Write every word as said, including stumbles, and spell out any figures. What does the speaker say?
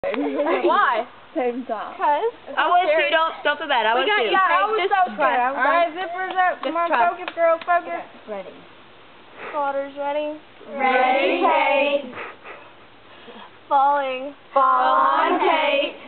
Why? Same time. Cause I was too. Don't don't feel bad. I was too. Yeah, I was so scared. All right, zippers up. Come on, focus, girl, focus. Ready. Waters ready. Ready, Kate. Falling. Fall on, Kate.